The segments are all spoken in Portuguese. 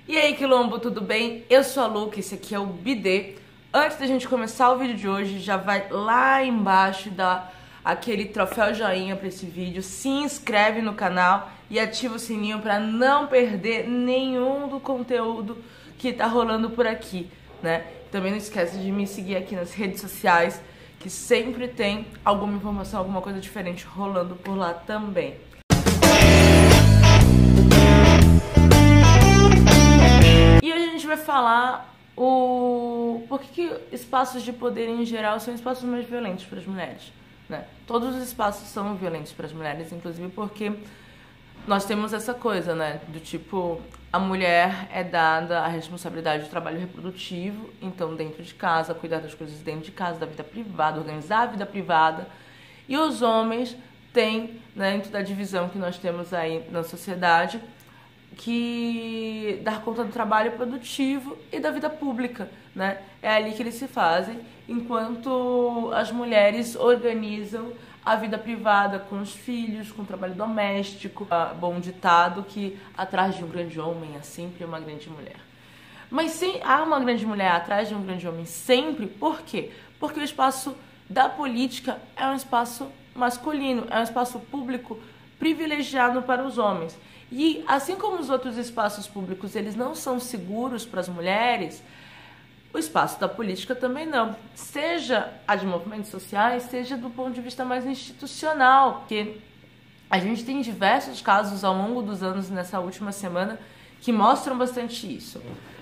E aí, Quilombo, tudo bem? Eu sou a Luca, esse aqui é o Bidê. Antes da gente começar o vídeo de hoje, já vai lá embaixo dar aquele troféu joinha pra esse vídeo, se inscreve no canal e ativa o sininho pra não perder nenhum do conteúdo que tá rolando por aqui, né? Também não esquece de me seguir aqui nas redes sociais, que sempre tem alguma informação, alguma coisa diferente rolando por lá também. E hoje a gente vai falar por que espaços de poder em geral são espaços mais violentos para as mulheres, né? Todos os espaços são violentos para as mulheres, inclusive porque nós temos essa coisa, né? Do tipo, a mulher é dada a responsabilidade do trabalho reprodutivo, então dentro de casa, cuidar das coisas dentro de casa, da vida privada, organizar a vida privada. E os homens têm, né, dentro da divisão que nós temos aí na sociedade, que dar conta do trabalho produtivo e da vida pública, né? É ali que eles se fazem, enquanto as mulheres organizam a vida privada com os filhos, com o trabalho doméstico. Bom ditado que atrás de um grande homem há sempre uma grande mulher. Mas sim, há uma grande mulher atrás de um grande homem sempre, por quê? Porque o espaço da política é um espaço masculino, é um espaço público privilegiado para os homens. E assim como os outros espaços públicos eles não são seguros para as mulheres, o espaço da política também não. Seja a de movimentos sociais, seja do ponto de vista mais institucional, porque a gente tem diversos casos ao longo dos anos nessa última semana que mostram bastante isso.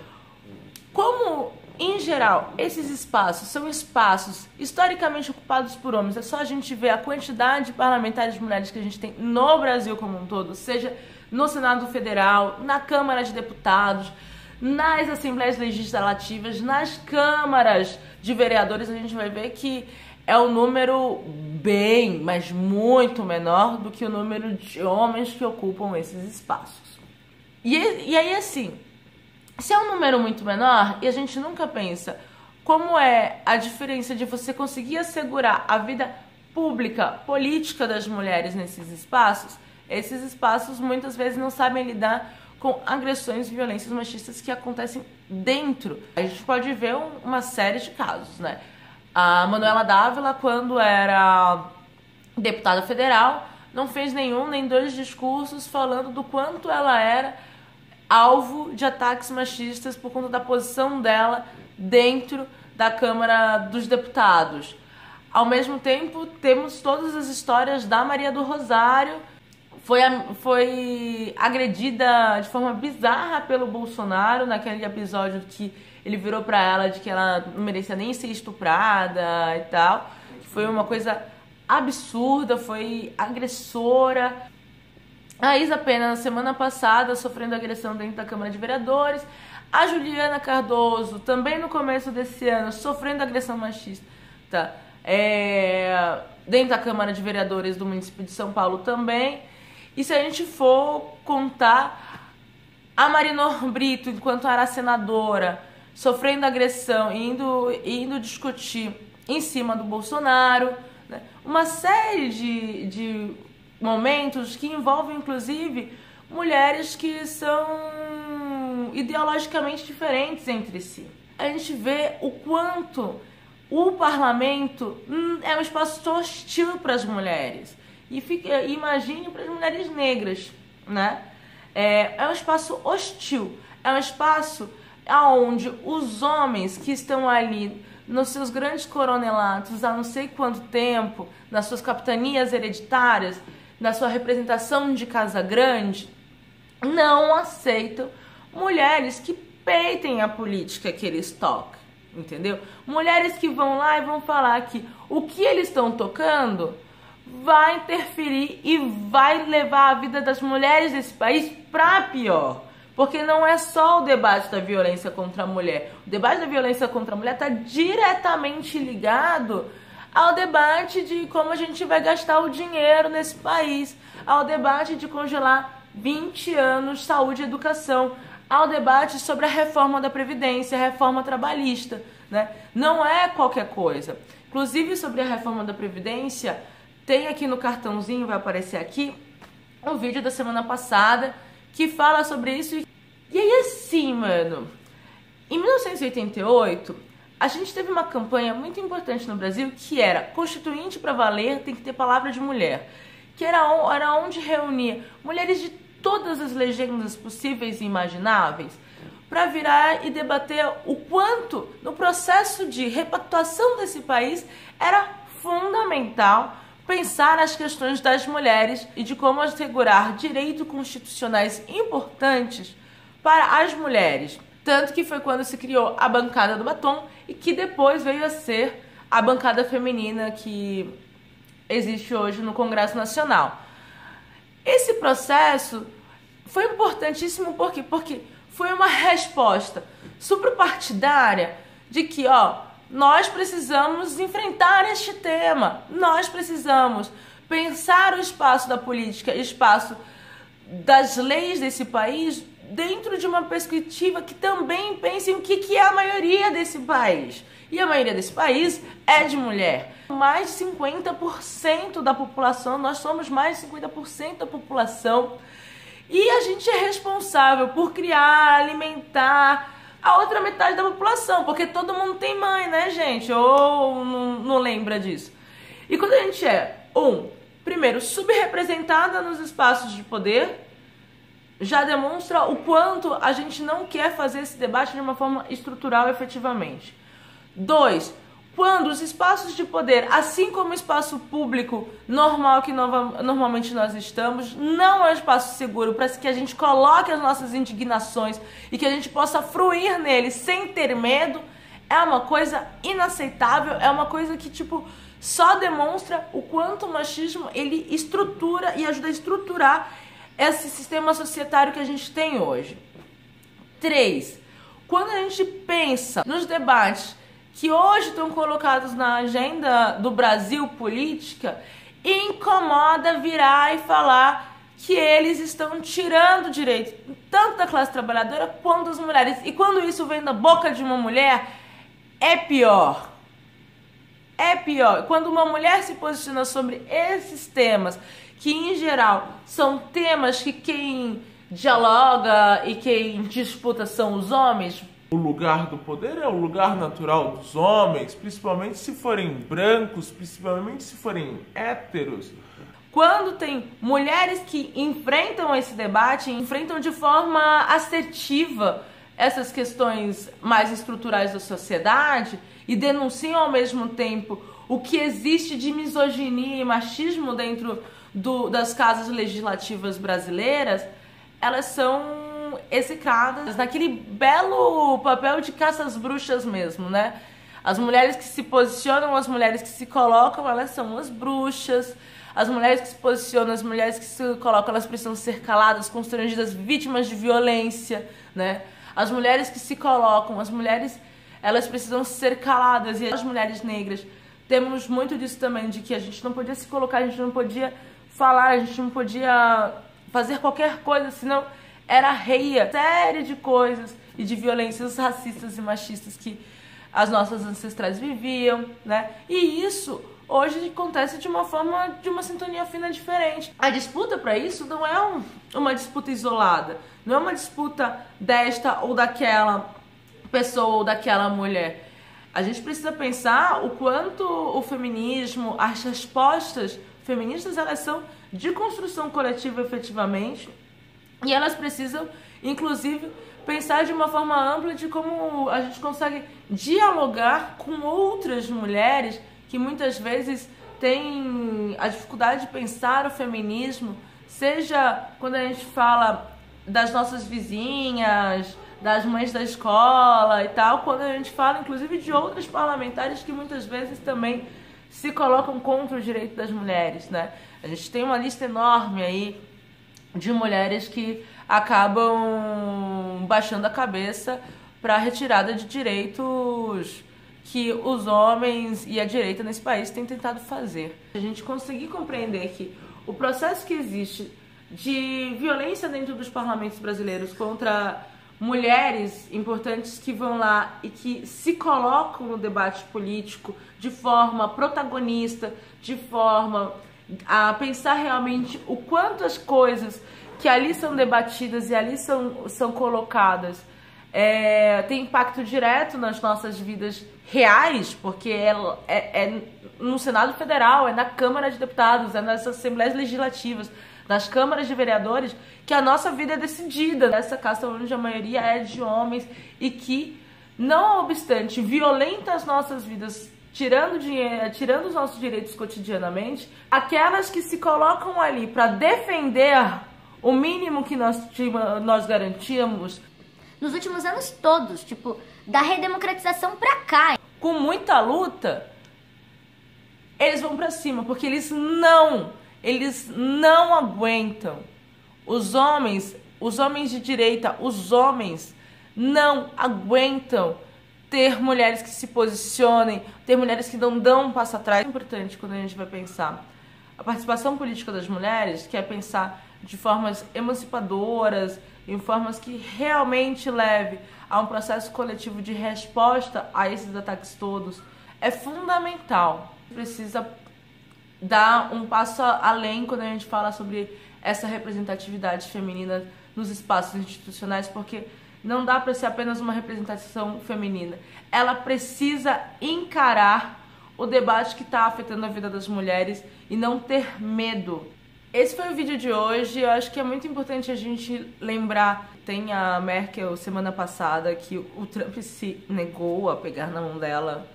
Como, em geral, esses espaços são espaços historicamente ocupados por homens, é só a gente ver a quantidade de parlamentares de mulheres que a gente tem no Brasil como um todo, seja no Senado Federal, na Câmara de Deputados, nas Assembleias Legislativas, nas câmaras de vereadores, a gente vai ver que é um número bem, mas muito menor do que o número de homens que ocupam esses espaços. E aí, assim, se é um número muito menor e a gente nunca pensa como é a diferença de você conseguir assegurar a vida pública, política das mulheres nesses espaços, esses espaços muitas vezes não sabem lidar com agressões e violências machistas que acontecem dentro. A gente pode ver uma série de casos, né? A Manuela Dávila, quando era deputada federal, não fez nenhum nem dois discursos falando do quanto ela era alvo de ataques machistas por conta da posição dela dentro da Câmara dos Deputados. Ao mesmo tempo, temos todas as histórias da Maria do Rosário, foi agredida de forma bizarra pelo Bolsonaro naquele episódio que ele virou pra ela de que ela não merecia nem ser estuprada e tal. Foi uma coisa absurda, foi agressora. A Isa Pena, na semana passada, sofrendo agressão dentro da Câmara de Vereadores. A Juliana Cardoso, também no começo desse ano, sofrendo agressão machista, dentro da Câmara de Vereadores do município de São Paulo também. E se a gente for contar a Marinor Brito, enquanto era senadora, sofrendo agressão e indo discutir em cima do Bolsonaro, né? Uma série de momentos que envolvem, inclusive, mulheres que são ideologicamente diferentes entre si. A gente vê o quanto o parlamento é um espaço hostil para as mulheres. E imagine para as mulheres negras, né? É um espaço hostil, é um espaço onde os homens que estão ali nos seus grandes coronelatos há não sei quanto tempo, nas suas capitanias hereditárias, na sua representação de casa grande, não aceitam mulheres que peitem a política que eles tocam, entendeu? Mulheres que vão lá e vão falar que o que eles estão tocando vai interferir e vai levar a vida das mulheres desse país para pior. Porque não é só o debate da violência contra a mulher. O debate da violência contra a mulher está diretamente ligado ao debate de como a gente vai gastar o dinheiro nesse país, ao debate de congelar 20 anos saúde e educação, ao debate sobre a reforma da Previdência, a reforma trabalhista, né? Não é qualquer coisa. Inclusive, sobre a reforma da Previdência, tem aqui no cartãozinho, vai aparecer aqui, um vídeo da semana passada que fala sobre isso E aí assim, mano, em 1988, a gente teve uma campanha muito importante no Brasil que era Constituinte para valer, tem que ter palavra de mulher. Que era onde reunia mulheres de todas as legendas possíveis e imagináveis para virar e debater o quanto, no processo de repactuação desse país, era fundamental pensar nas questões das mulheres e de como assegurar direitos constitucionais importantes para as mulheres. Tanto que foi quando se criou a bancada do batom e que depois veio a ser a bancada feminina que existe hoje no Congresso Nacional. Esse processo foi importantíssimo porque foi uma resposta suprapartidária de que, nós precisamos enfrentar este tema, nós precisamos pensar o espaço da política, espaço das leis desse país dentro de uma perspectiva que também pense em o que é a maioria desse país. E a maioria desse país é de mulher. Mais de 50% da população, nós somos mais de 50% da população. E a gente é responsável por criar, alimentar a outra metade da população. Porque todo mundo tem mãe, né, gente? Ou não lembra disso? E quando a gente é, primeiro, subrepresentada nos espaços de poder, já demonstra o quanto a gente não quer fazer esse debate de uma forma estrutural efetivamente. 2, quando os espaços de poder, assim como o espaço público normal que normalmente nós estamos, não é um espaço seguro para que a gente coloque as nossas indignações e que a gente possa fruir nele sem ter medo, é uma coisa inaceitável, é uma coisa que, só demonstra o quanto o machismo, ele estrutura e ajuda a estruturar esse sistema societário que a gente tem hoje. 3, quando a gente pensa nos debates que hoje estão colocados na agenda do Brasil política, incomoda virar e falar que eles estão tirando direito tanto da classe trabalhadora quanto das mulheres. E quando isso vem da boca de uma mulher, é pior. É pior. Quando uma mulher se posiciona sobre esses temas, que em geral são temas que quem dialoga e quem disputa são os homens. O lugar do poder é o lugar natural dos homens, principalmente se forem brancos, principalmente se forem héteros. Quando tem mulheres que enfrentam esse debate, enfrentam de forma assertiva essas questões mais estruturais da sociedade e denunciam ao mesmo tempo o que existe de misoginia e machismo dentro das casas legislativas brasileiras, elas são execradas naquele belo papel de caça às bruxas mesmo, né? As mulheres que se posicionam, as mulheres que se colocam, elas são as bruxas. As mulheres que se posicionam, as mulheres que se colocam, elas precisam ser caladas, constrangidas, vítimas de violência, né? As mulheres que se colocam, as mulheres, elas precisam ser caladas. E as mulheres negras, temos muito disso também, de que a gente não podia se colocar, a gente não podia falar, a gente não podia fazer qualquer coisa, senão era reia série de coisas e de violências racistas e machistas que as nossas ancestrais viviam, né? E isso hoje acontece de uma forma, de uma sintonia fina diferente. A disputa para isso não é uma disputa isolada, não é uma disputa desta ou daquela pessoa ou daquela mulher. A gente precisa pensar o quanto o feminismo, as respostas feministas, elas são de construção coletiva efetivamente, e elas precisam, inclusive, pensar de uma forma ampla de como a gente consegue dialogar com outras mulheres que muitas vezes têm a dificuldade de pensar o feminismo, seja quando a gente fala das nossas vizinhas, das mães da escola e tal, quando a gente fala inclusive de outras parlamentares que muitas vezes também se colocam contra o direito das mulheres, né? A gente tem uma lista enorme aí de mulheres que acabam baixando a cabeça para a retirada de direitos que os homens e a direita nesse país têm tentado fazer. A gente conseguir compreender que o processo que existe de violência dentro dos parlamentos brasileiros contra mulheres importantes que vão lá e que se colocam no debate político de forma protagonista, de forma a pensar realmente o quanto as coisas que ali são debatidas e ali são colocadas tem impacto direto nas nossas vidas reais, porque é no Senado Federal, é na Câmara de Deputados, é nas Assembleias Legislativas, nas câmaras de vereadores, que a nossa vida é decidida. Essa casta onde a maioria é de homens e que, não obstante, violenta as nossas vidas, tirando dinheiro, tirando os nossos direitos cotidianamente, aquelas que se colocam ali para defender o mínimo que nós garantíamos nos últimos anos todos, tipo, da redemocratização pra cá. Com muita luta, eles vão pra cima, porque eles não aguentam. Os homens de direita, os homens não aguentam ter mulheres que se posicionem, ter mulheres que não dão um passo atrás. É importante quando a gente vai pensar a participação política das mulheres, que é pensar de formas emancipadoras, em formas que realmente leve a um processo coletivo de resposta a esses ataques todos, é fundamental. Precisa dar um passo além quando a gente fala sobre essa representatividade feminina nos espaços institucionais, porque não dá para ser apenas uma representação feminina. Ela precisa encarar o debate que está afetando a vida das mulheres e não ter medo. Esse foi o vídeo de hoje. Eu acho que é muito importante a gente lembrar. Tem a Merkel semana passada que o Trump se negou a pegar na mão dela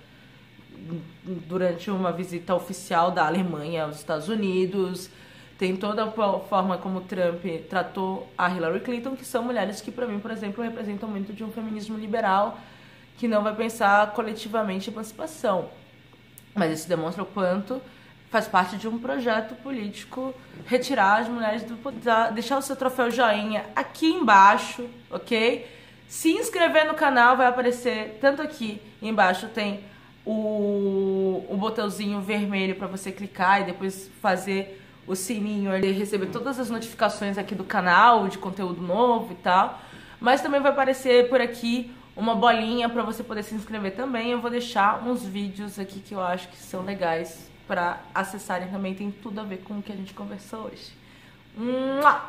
durante uma visita oficial da Alemanha aos Estados Unidos. Tem toda a forma como o Trump tratou a Hillary Clinton, que são mulheres que, para mim, por exemplo, representam muito de um feminismo liberal que não vai pensar coletivamente emancipação. Mas isso demonstra o quanto faz parte de um projeto político retirar as mulheres do poder. Deixar o seu troféu joinha aqui embaixo, ok? Se inscrever no canal, vai aparecer tanto aqui embaixo, tem o botãozinho vermelho para você clicar e depois fazer o sininho e receber todas as notificações aqui do canal, de conteúdo novo e tal. Mas também vai aparecer por aqui uma bolinha para você poder se inscrever também. Eu vou deixar uns vídeos aqui que eu acho que são legais para acessarem também, tem tudo a ver com o que a gente conversou hoje.